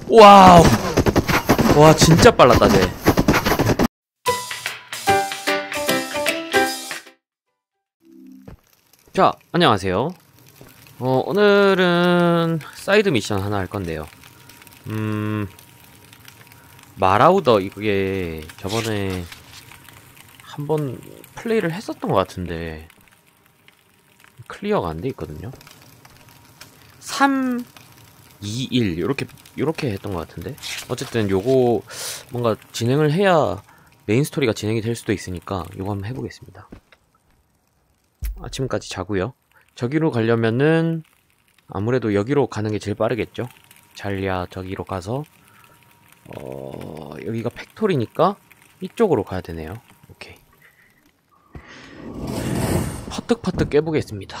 와우. 와 진짜 빨랐다 쟤. 자 안녕하세요. 오늘은 사이드 미션 하나 할 건데요. 마라우더 이게 저번에 한번 플레이를 했었던 것 같은데 클리어가 안 돼 있거든요. 3, 2, 1 요렇게 했던 것 같은데 어쨌든 요거 뭔가 진행을 해야 메인 스토리가 진행이 될 수도 있으니까 요거 한번 해보겠습니다. 아침까지 자고요. 저기로 가려면은 아무래도 여기로 가는 게 제일 빠르겠죠. 잘야 저기로 가서 여기가 팩토리니까 이쪽으로 가야 되네요. 오케이. 퍼뜩퍼뜩 깨보겠습니다.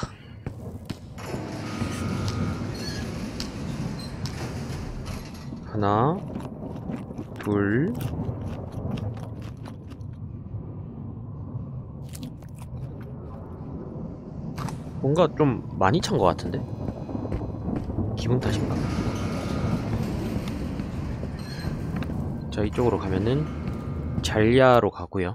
하나, 둘, 뭔가 좀 많이 찬 것 같은데? 기분 탓인가? 자, 이쪽으로 가면은 잘야로 가고요.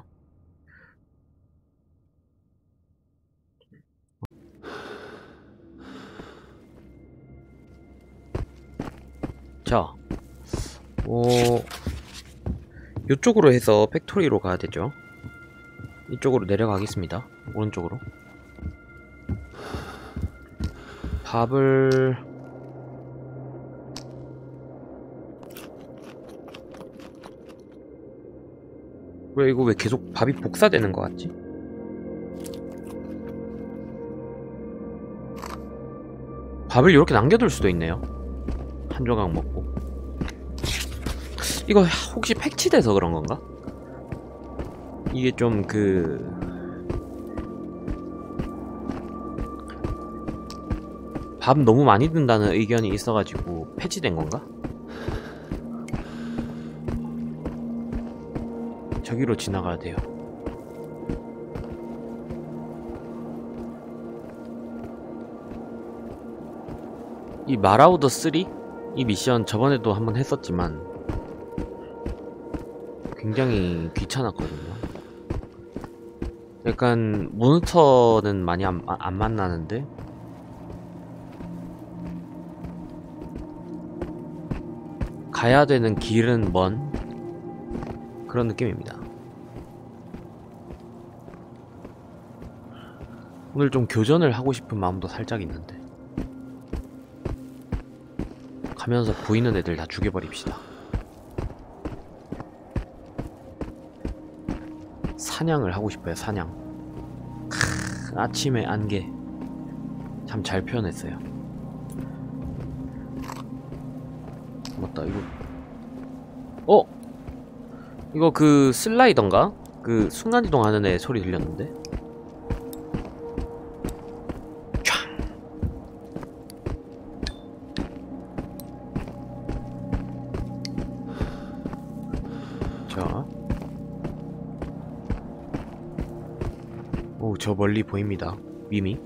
자, 요쪽으로 해서 팩토리로 가야 되죠. 이쪽으로 내려가겠습니다. 오른쪽으로. 밥을 왜 계속 밥이 복사되는 것 같지? 밥을 이렇게 남겨둘 수도 있네요. 한 조각 먹고. 이거 혹시 패치돼서 그런 건가? 이게 좀 밥 너무 많이 든다는 의견이 있어가지고 패치된 건가? 저기로 지나가야 돼요. 이 마라우더 3? 이 미션 저번에도 한번 했었지만 굉장히 귀찮았거든요. 약간 모니터는 많이 안 만나는데 가야 되는 길은 먼 그런 느낌입니다. 오늘 좀 교전을 하고 싶은 마음도 살짝 있는데 가면서 보이는 애들 다 죽여버립시다. 사냥을 하고 싶어요. 사냥. 아침의 안개 참 잘 표현했어요. 맞다 이거 이거 그 슬라이던가? 그 순간이동 하는 애 소리 들렸는데? 자. 오, 저 멀리 보입니다. 미미.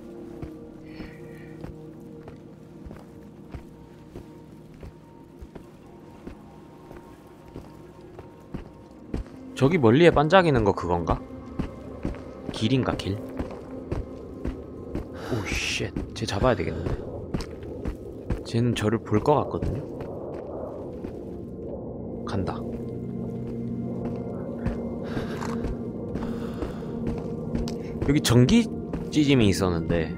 저기 멀리에 반짝이는 거 그건가? 길인가 길? 오 쉣. 쟤 잡아야 되겠는데. 쟤는 저를 볼 것 같거든요. 간다. 여기 전기 찌짐이 있었는데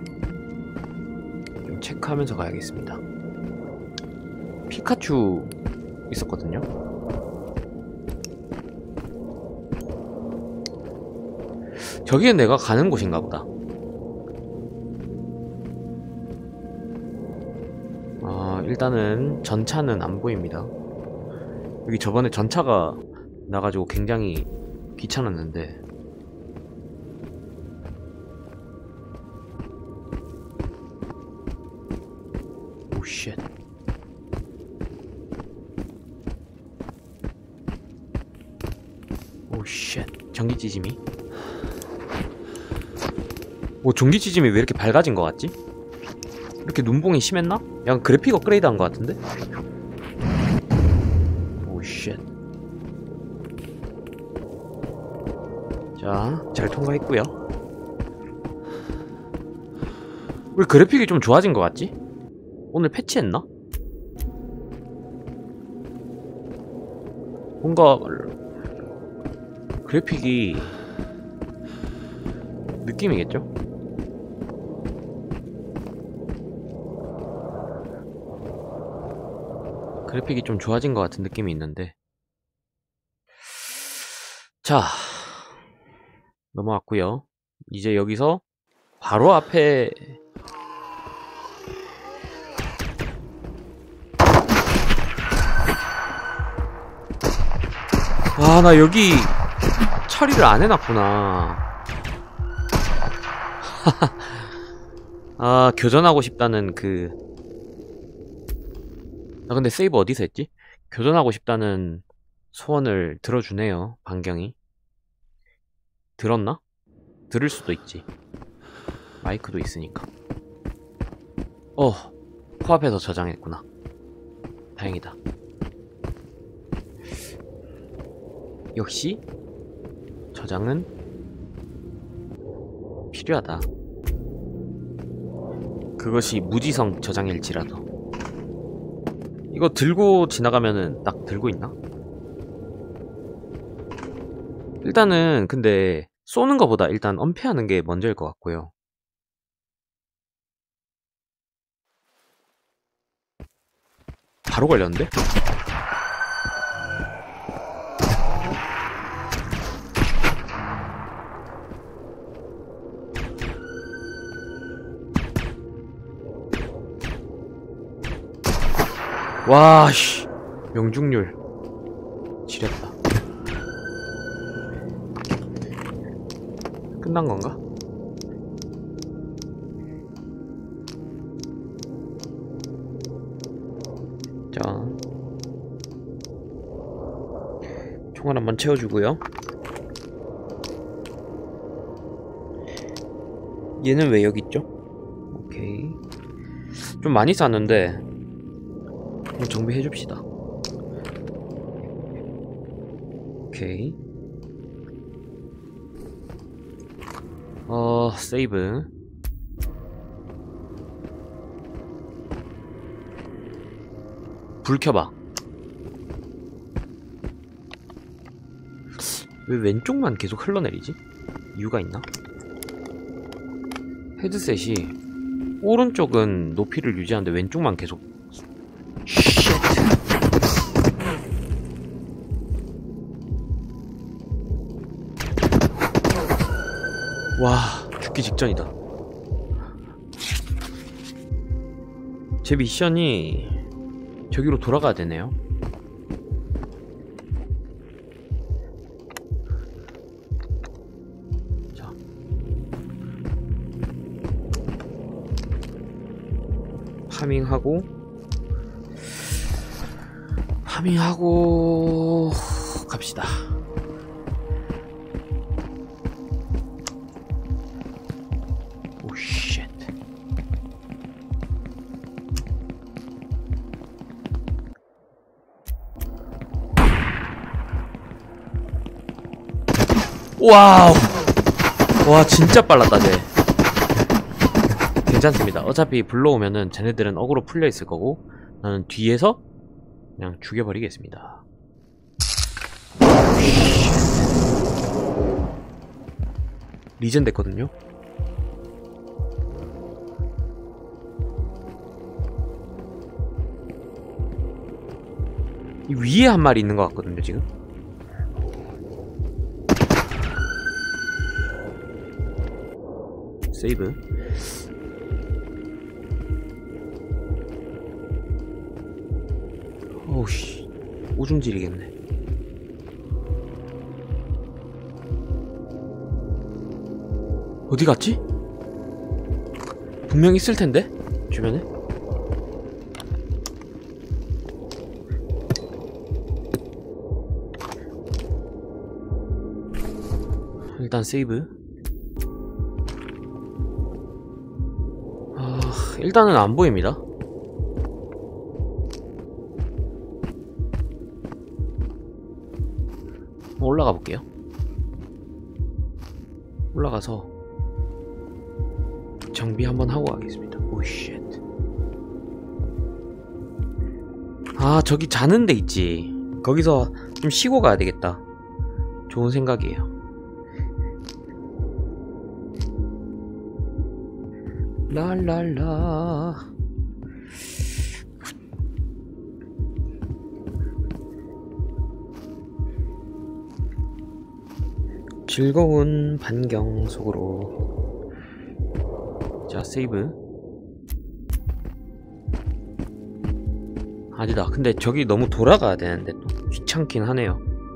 좀 체크하면서 가야겠습니다. 피카츄 있었거든요. 저기는 내가 가는 곳인가 보다. 일단은 전차는 안 보입니다. 여기 저번에 전차가 나가지고 굉장히 귀찮았는데 오 쉣. 오 쉣. 전기 찌짐이? 오, 전기 찌짐이 왜 이렇게 밝아진 것 같지? 이렇게 눈봉이 심했나? 약간 그래픽 업그레이드 한 것 같은데? 쉣. 자, 잘 통과했고요. 왜 그래픽이 좀 좋아진 것 같지? 오늘 패치했나? 뭔가 그래픽이 느낌이겠죠? 그래픽이 좀 좋아진 것 같은 느낌이 있는데. 자, 넘어왔고요. 이제 여기서 바로 앞에 와, 나 여기 처리를 안 해놨구나. 아, 교전하고 싶다는 그... 나 근데 세이브 어디서 했지? 교전하고 싶다는 소원을 들어주네요, 반경이. 들었나? 들을 수도 있지. 마이크도 있으니까. 코앞에서 저장했구나. 다행이다. 역시 저장은 필요하다. 그것이 무지성 저장일지라도. 이거 들고 지나가면은 딱 들고 있나? 일단은 근데 쏘는 거보다 일단 엄폐하는 게 먼저일 것 같고요. 바로 걸렸는데? 와, 씨. 명중률. 지렸다. 끝난 건가? 자. 총알 한번 채워주고요. 얘는 왜 여기 있죠? 오케이. 좀 많이 쌌는데 한번 정비해 줍시다. 오케이. 세이브. 불 켜봐. 왜 왼쪽만 계속 흘러내리지? 이유가 있나? 헤드셋이 오른쪽은 높이를 유지하는데 왼쪽만 계속. 쉣. 와, 죽기 직전이다. 제 미션이 저기로 돌아가야 되네요. 자, 파밍하고 갑시다. 오 쉣. 와우. 와, 진짜 빨랐다 쟤. 괜찮습니다. 어차피 불러오면은 쟤네들은 어그로 풀려 있을 거고 나는 뒤에서 그냥 죽여버리겠습니다. 리젠 됐거든요. 이 위에 한 마리 있는 것 같거든요 지금. 세이브. 어우씨, 오줌 지리겠네. 어디 갔지? 분명 있을 텐데 주변에. 일단 세이브. 일단은 안 보입니다. 올라가 볼게요. 올라가서 정비 한번 하고 가겠습니다. 오 쉣. 아, 저기 자는 데 있지. 거기서 좀 쉬고 가야 되겠다. 좋은 생각이에요. 랄랄라. 즐거운 반경 속으로. 자, 세이브. 아니다. 근데 저기 너무 돌아가야 되는데 또 귀찮긴 하네요.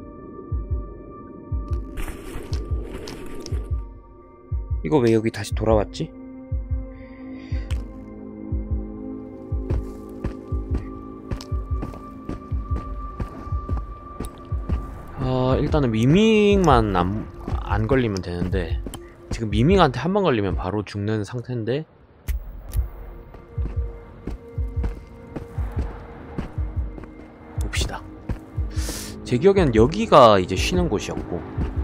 이거 왜 여기 다시 돌아왔지? 일단은 미밍만 안 걸리면 되는데 지금 미밍한테 한 번 걸리면 바로 죽는 상태인데 봅시다. 제 기억에는 여기가 이제 쉬는 곳이었고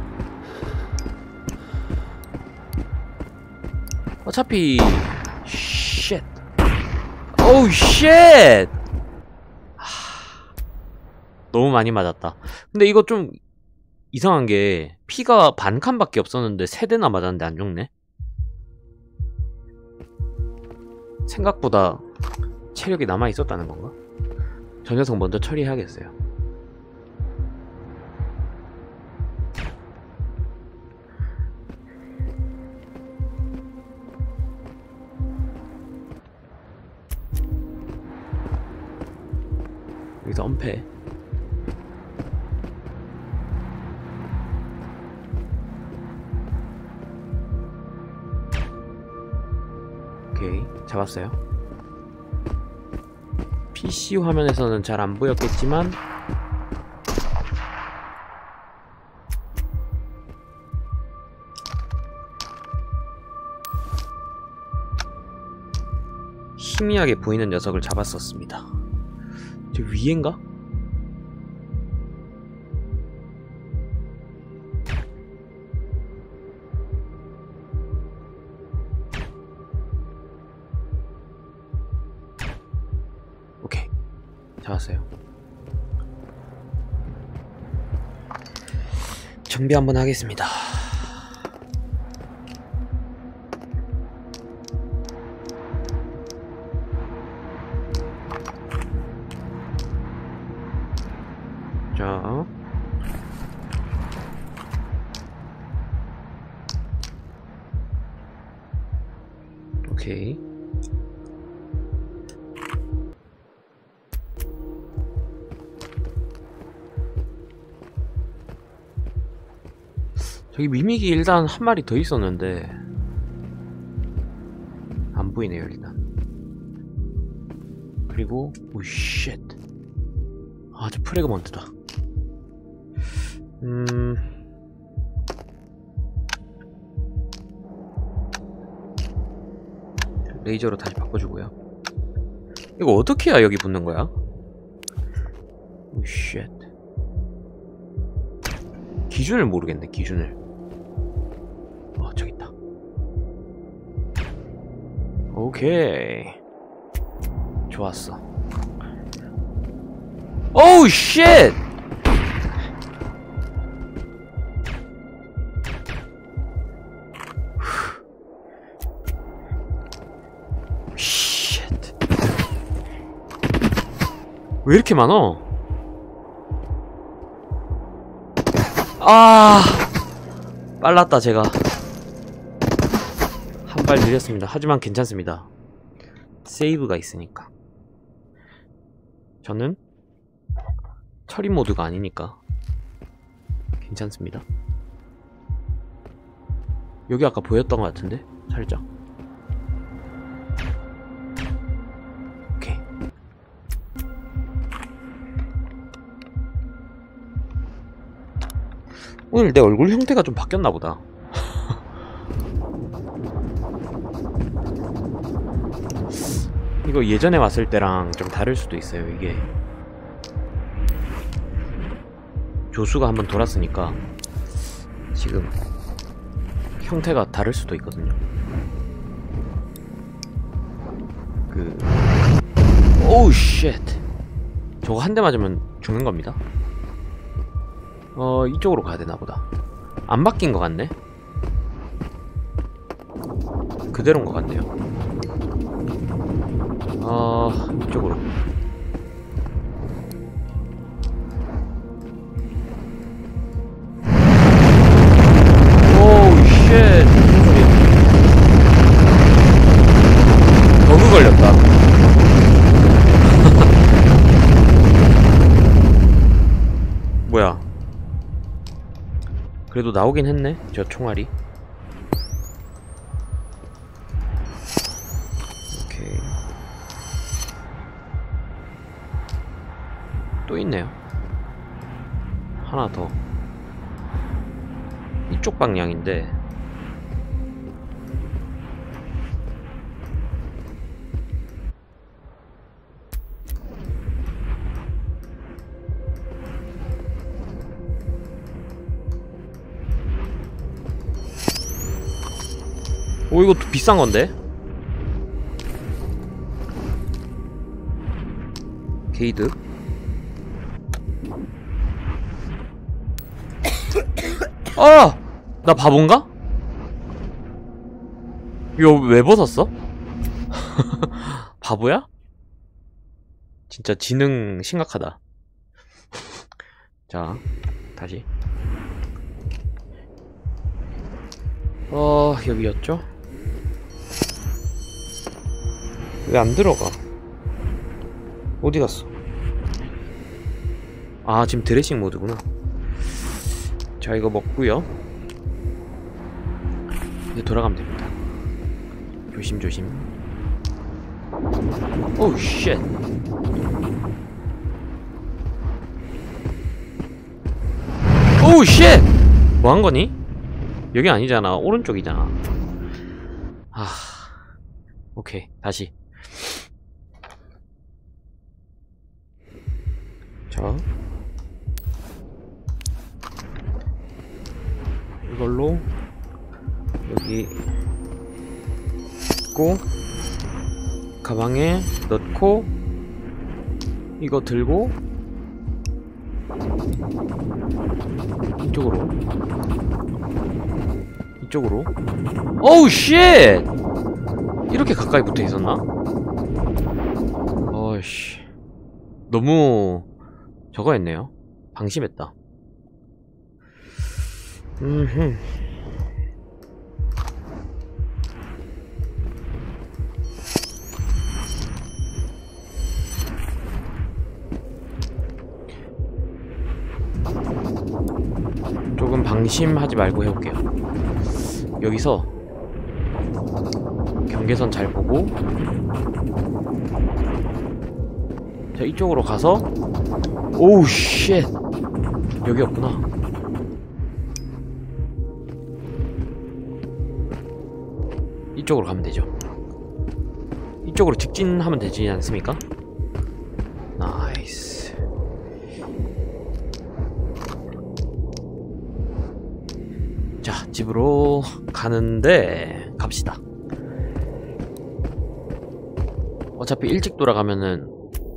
어차피 쉣 오우 쉣 너무 많이 맞았다. 근데 이거 좀 이상한 게 피가 반 칸밖에 없었는데 3대나 맞았는데 안 죽네? 생각보다 체력이 남아있었다는 건가? 저 녀석 먼저 처리해야겠어요. 여기서 엄폐. 오케이, 잡았어요. PC 화면에서는 잘 안 보였겠지만 희미하게 보이는 녀석을 잡았었습니다. 저 위엔가? 오케이, 잡았어요. 정비 한번 하겠습니다. 자, 오케이. 저기 미믹이 일단 한 마리 더 있었는데 안 보이네요 일단. 그리고 오 쉣. 아, 저 프레그먼트다. 레이저로 다시 바꿔주고요. 이거 어떻게 해야 여기 붙는 거야? 오 쉣. 기준을 모르겠네, 기준을. 저기 있다. 오케이. 좋았어. 오우 쉣! 쉣. 왜 이렇게 많어? 아, 빨랐다 제가. 한 발 느렸습니다. 하지만 괜찮습니다. 세이브가 있으니까. 저는 처리 모드가 아니니까 괜찮습니다. 여기 아까 보였던 것 같은데? 살짝. 오케이. 오늘 내 얼굴 형태가 좀 바뀌었나 보다. 이거 예전에 왔을 때랑 좀 다를 수도 있어요, 이게. 조수가 한번 돌았으니까 지금 형태가 다를 수도 있거든요. 오우 쉣. 저거 한 대 맞으면 죽는 겁니다. 이쪽으로 가야 되나 보다. 안 바뀐 것 같네. 그대로인 것 같네요. 이쪽으로. 오우 쉣. 무슨 소리야. 버그 걸렸다. 뭐야. 그래도 나오긴 했네, 저 총알이. 오케이. 또 있네요. 하나 더. 이쪽 방향인데. 오, 이거 비싼 건데? 게이드. 아! 나 바본가? 이거 왜 벗었어? 바보야? 진짜 지능 심각하다. 자, 다시. 여기였죠? 왜 안 들어가? 어디 갔어? 아, 지금 드레싱 모드구나. 자, 이거 먹고요. 이제 돌아가면 됩니다. 조심조심. 오우 쉣. 오우 쉣! 뭐 한 거니? 여기 아니잖아. 오른쪽이잖아. 아, 오케이. 다시. 자, 이걸로 여기 있고 가방에 넣고 이거 들고 이쪽으로 이쪽으로. 오우 쉣! 이렇게 가까이 붙어 있었나? 어이씨, 너무 저거 했네요. 방심했다. 조금 방심하지 말고 해볼게요. 여기서 경계선 잘 보고 자, 이쪽으로 가서 오우 쉣! 여기였구나. 이쪽으로 가면 되죠. 이쪽으로 직진하면 되지 않습니까? 나이스. 자, 집으로 가는데 갑시다. 어차피 일찍 돌아가면은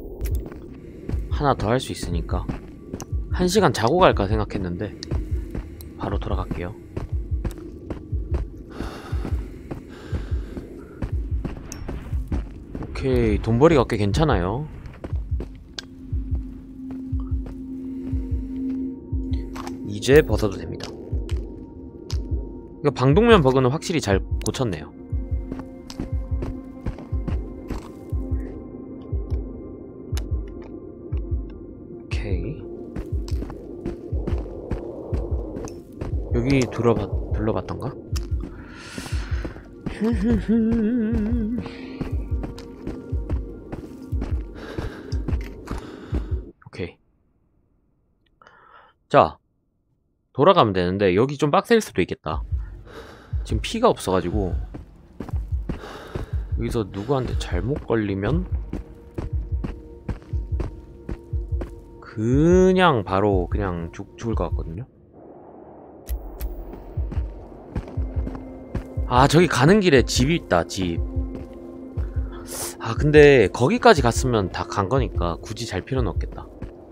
하나 더 할 수 있으니까 1시간 자고 갈까 생각했는데 바로 돌아갈게요. 오케이, 돈벌이가 꽤 괜찮아요. 이제 벗어도 됩니다. 이거 방독면 버그는 확실히 잘 고쳤네요. 오케이. 여기 둘러봤던가? 오케이. 자, 돌아가면 되는데 여기 좀 빡셀 수도 있겠다. 지금 피가 없어가지고 여기서 누구한테 잘못 걸리면 그냥 바로 그냥 죽을 것 같거든요. 아, 저기 가는 길에 집이 있다. 집. 아, 근데 거기까지 갔으면 다 간 거니까 굳이 잘 필요는 없겠다.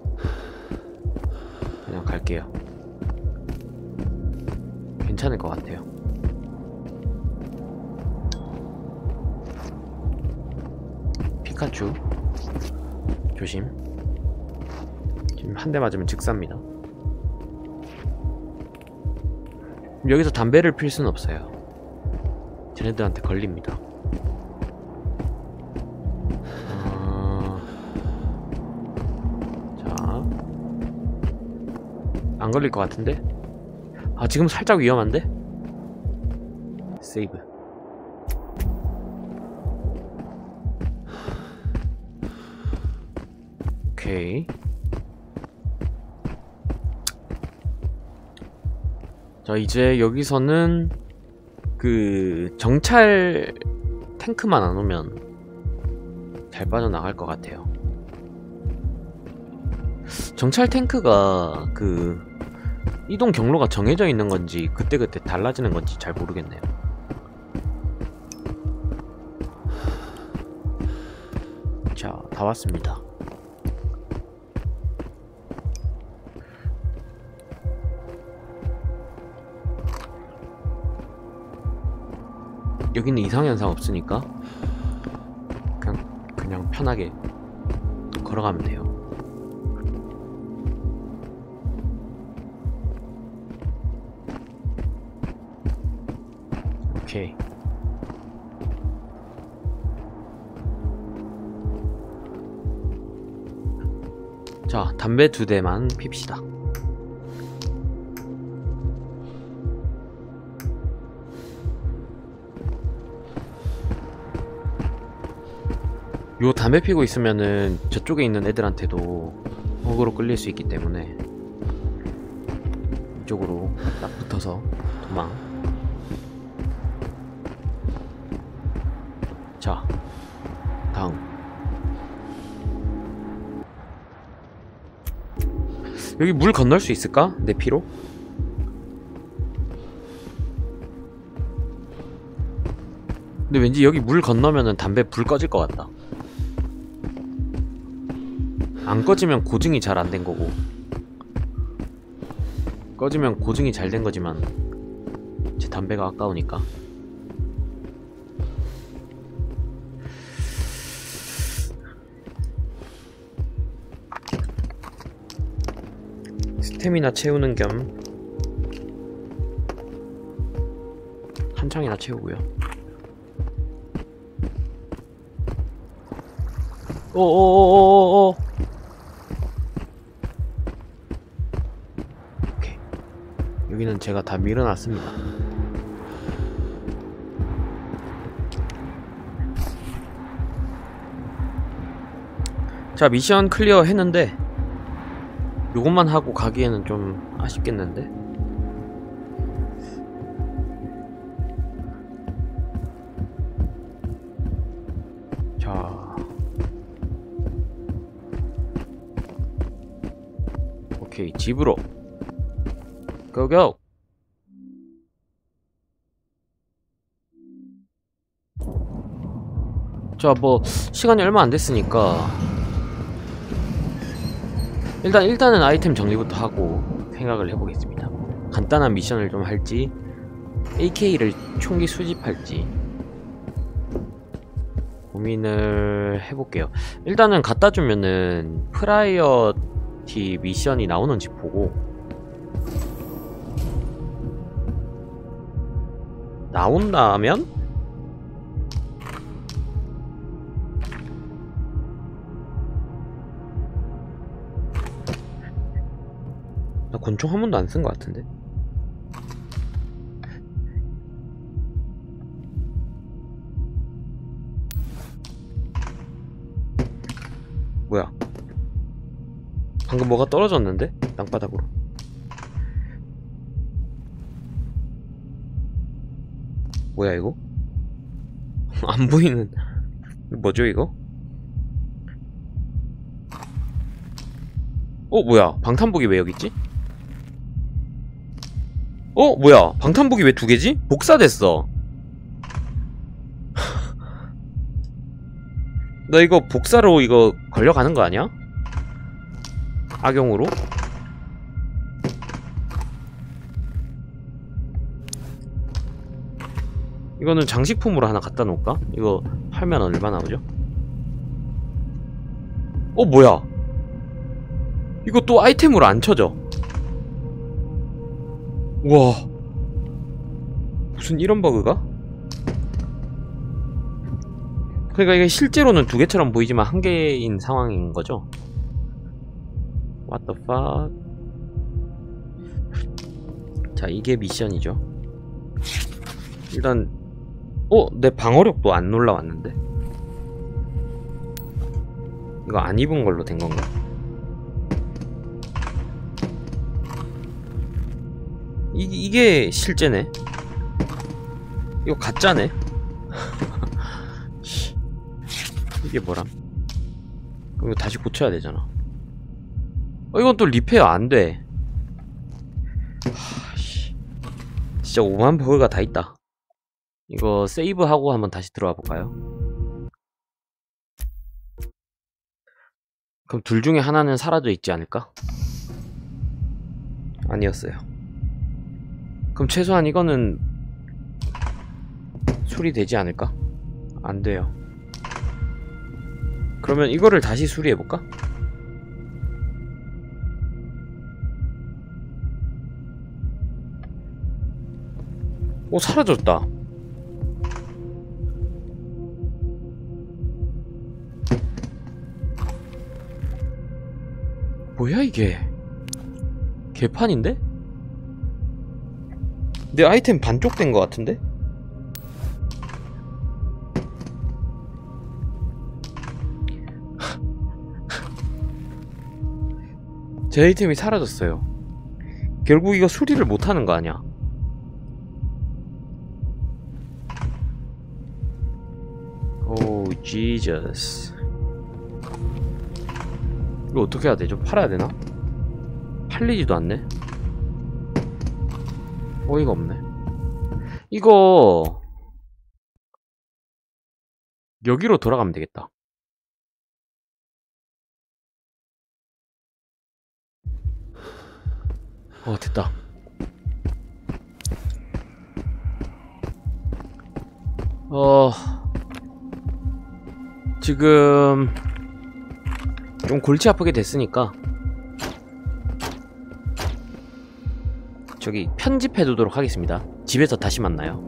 그냥 갈게요. 괜찮을 것 같아요. 피카츄 조심. 지금 한 대 맞으면 즉사입니다. 여기서 담배를 필 수는 없어요. 쟤네들한테 걸립니다. 자, 안 걸릴 것 같은데? 아, 지금 살짝 위험한데? 세이브. 오케이. 자, 이제 여기서는 그 정찰 탱크만 안 오면 잘 빠져나갈 것 같아요. 정찰 탱크가 그 이동 경로가 정해져 있는 건지 그때그때 달라지는 건지 잘 모르겠네요. 자, 다 왔습니다. 여기는 이상현상 없으니까 그냥 편하게 걸어가면 돼요. 오케이. 자, 담배 2대만 핍시다. 요 담배 피고 있으면은 저쪽에 있는 애들한테도 어그로 끌릴 수 있기 때문에 이쪽으로 딱 붙어서 도망. 자, 다음. 여기 물 건널 수 있을까? 내 피로? 근데 왠지 여기 물 건너면은 담배 불 꺼질 것 같다. 안 꺼지면 고증이 잘 안 된 거고, 꺼지면 고증이 잘 된 거지만 제 담배가 아까우니까. 스태미나 채우는 겸 한 창이나 채우고요. 오오오오오오. 오케이. 여기는 제가 다 밀어놨습니다. 자, 미션 클리어 했는데 요것만 하고 가기에는 좀 아쉽겠는데? 자, 오케이, 집으로 고고! 자, 뭐 시간이 얼마 안 됐으니까 일단은 아이템 정리부터 하고 생각을 해보겠습니다. 간단한 미션을 좀 할지, AK를 총기 수집할지 고민을 해볼게요. 일단은 갖다주면은 프라이어티 미션이 나오는지 보고, 나온다면 나 권총 한 번도 안 쓴 것 같은데? 뭐야? 방금 뭐가 떨어졌는데? 땅바닥으로. 뭐야 이거? 안 보이는 뭐죠 이거? 뭐야, 방탄복이 왜 여기 있지? 뭐야, 방탄복이 왜 2개지? 복사됐어. 나 이거 복사로 이거 걸려가는 거 아니야? 악용으로? 이거는 장식품으로 하나 갖다 놓을까? 이거 팔면 얼마 나오죠? 뭐야? 이거 또 아이템으로 안 쳐져. 우와, 무슨 이런 버그가? 그러니까 이게 실제로는 2개처럼 보이지만 1개인 상황인 거죠? What the fuck? 자, 이게 미션이죠. 일단 내 방어력도 안 올라왔는데? 이거 안 입은 걸로 된 건가? 이게 실제네? 이거 가짜네? 이게 뭐람? 그럼 이거 다시 고쳐야 되잖아. 이건 또 리페어 안 돼. 진짜 오만 버그가 다 있다. 이거 세이브하고 한번 다시 들어와 볼까요? 그럼 둘 중에 하나는 사라져 있지 않을까? 아니었어요. 그럼 최소한 이거는 수리되지 않을까? 안 돼요. 그러면 이거를 다시 수리해볼까? 사라졌다. 뭐야 이게? 개판인데? 내 아이템 반쪽 된 것 같은데? 제 아이템이 사라졌어요. 결국 이거 수리를 못하는 거 아니야? 오, 지저스. 이거 어떻게 해야 되죠? 팔아야 되나? 팔리지도 않네? 어이가 없네. 이거 여기로 돌아가면 되겠다. 됐다. 지금 좀 골치 아프게 됐으니까 저기 편집해 두도록 하겠습니다. 집에서 다시 만나요.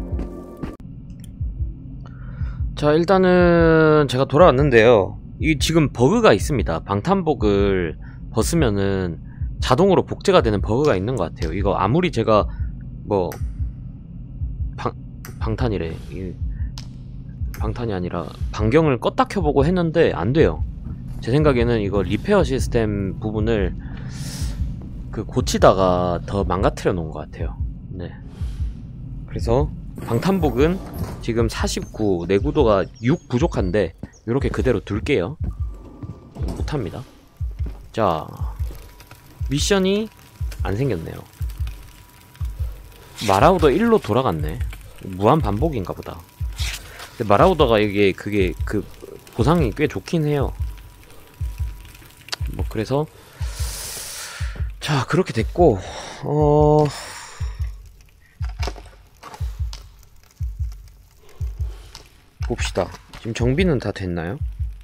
자, 일단은 제가 돌아왔는데요. 이 지금 버그가 있습니다. 방탄복을 벗으면은 자동으로 복제가 되는 버그가 있는 것 같아요. 이거 아무리 제가 뭐 방탄이래. 방탄이 아니라 반경을 껐다 켜보고 했는데 안 돼요. 제 생각에는 이거 리페어 시스템 부분을 고치다가 더 망가뜨려 놓은 것 같아요. 네. 그래서 방탄복은 지금 49, 내구도가 6 부족한데 이렇게 그대로 둘게요. 못합니다. 자, 미션이 안 생겼네요. 마라우더 1로 돌아갔네. 무한 반복인가 보다. 근데 마라우더가 이게 보상이 꽤 좋긴 해요. 뭐 그래서 자, 그렇게 됐고 봅시다. 지금 정비는 다 됐나요?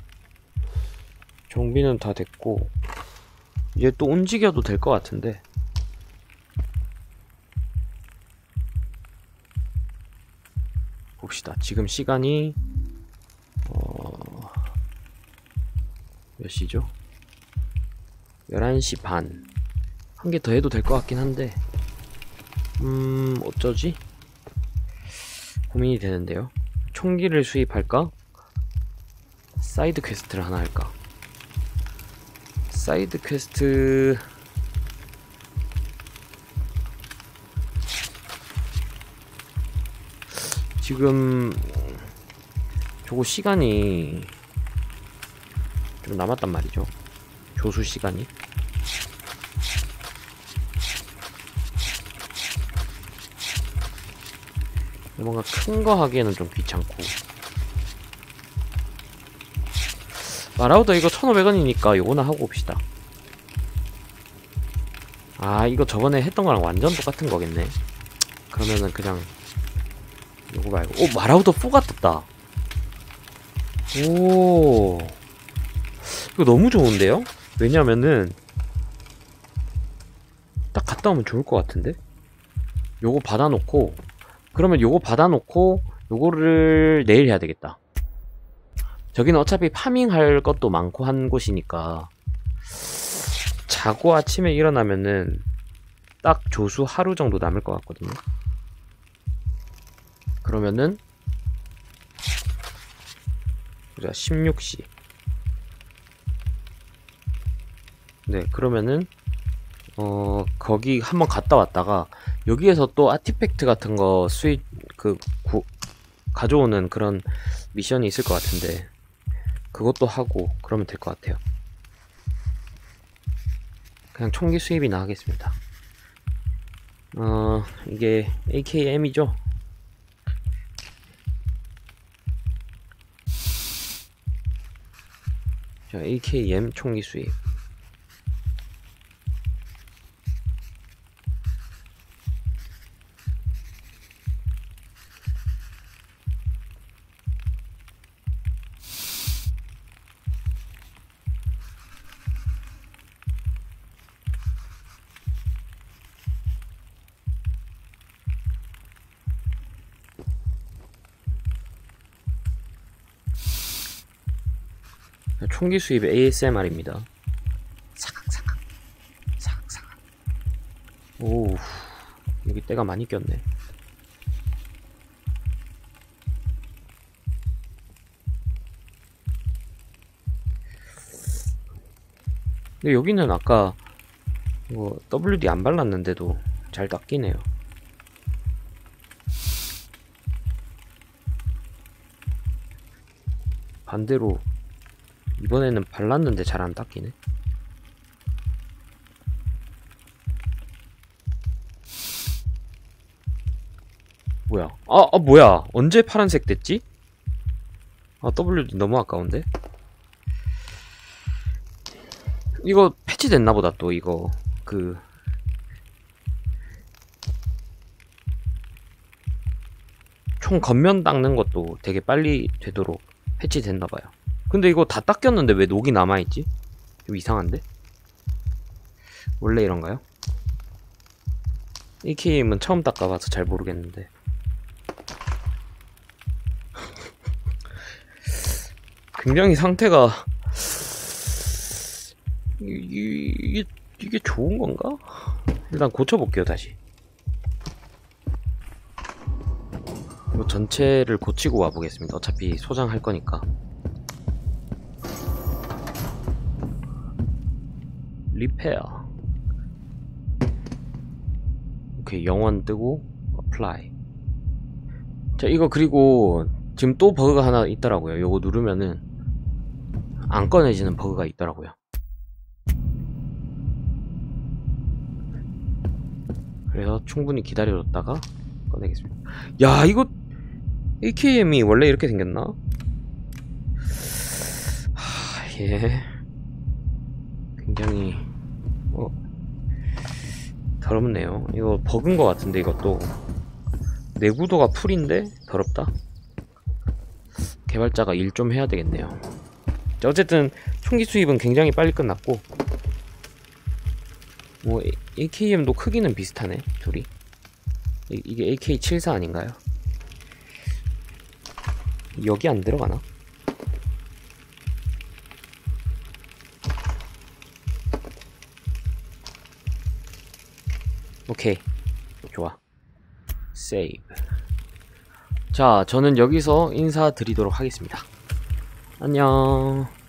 정비는 다 됐고 이제 또 움직여도 될 것 같은데 봅시다. 지금 시간이 몇 시죠? 11시 반. 한 개 더 해도 될 것 같긴 한데 어쩌지? 고민이 되는데요. 총기를 수입할까? 사이드 퀘스트를 하나 할까? 사이드 퀘스트 지금 저거 시간이 좀 남았단 말이죠. 조수 시간이. 뭔가 큰 거 하기에는 좀 귀찮고. 마라우더 이거 1,500원이니까 요거나 하고 옵시다. 아, 이거 저번에 했던 거랑 완전 똑같은 거겠네. 그러면은 그냥 요거 말고. 오, 마라우더 4가 떴다. 오, 이거 너무 좋은데요? 왜냐면은 딱 갔다 오면 좋을 것 같은데? 요거 받아놓고, 그러면 요거 받아놓고 요거를 내일 해야 되겠다. 저기는 어차피 파밍할 것도 많고 한 곳이니까 자고 아침에 일어나면은 딱 조수 하루 정도 남을 것 같거든요. 그러면은 우리가 16시. 네, 그러면은 거기 한번 갔다 왔다가 여기에서 또 아티팩트 같은 거 가져오는 그런 미션이 있을 것 같은데 그것도 하고 그러면 될 것 같아요. 그냥 총기 수입이나 하겠습니다. 이게 AKM이죠? 자, AKM 총기 수입. 총기 수입 ASMR입니다. 사각사각 사각사각. 오, 여기 때가 많이 꼈네. 근데 여기는 아까 뭐 WD 안 발랐는데도 잘 닦이네요. 반대로 이번에는 발랐는데 잘 안 닦이네. 뭐야? 뭐야? 언제 파란색 됐지? WD 너무 아까운데? 이거 패치됐나 보다. 또 이거 총 겉면 닦는 것도 되게 빨리 되도록 패치됐나봐요. 근데 이거 다 닦였는데 왜 녹이 남아있지? 좀 이상한데? 원래 이런가요? AKM은 처음 닦아봐서 잘 모르겠는데. 굉장히 상태가 이게 좋은 건가? 일단 고쳐볼게요. 다시 이거 전체를 고치고 와보겠습니다. 어차피 소장할 거니까. 리페어. 오케이, 영원 뜨고 어플라이. 자, 이거 그리고 지금 또 버그가 하나 있더라고요. 요거 누르면은 안 꺼내지는 버그가 있더라고요. 그래서 충분히 기다려줬다가 꺼내겠습니다. 야, 이거 AKM이 원래 이렇게 생겼나? 예, 굉장히 더럽네요. 이거 버그인 것 같은데. 이것도 내구도가 풀인데 더럽다. 개발자가 일 좀 해야 되겠네요. 자, 어쨌든 총기 수입은 굉장히 빨리 끝났고, 뭐 AKM도 크기는 비슷하네, 둘이. 이게 AK74 아닌가요? 여기 안 들어가나? 오케이, 좋아. 세이브. 자, 저는 여기서 인사드리도록 하겠습니다. 안녕.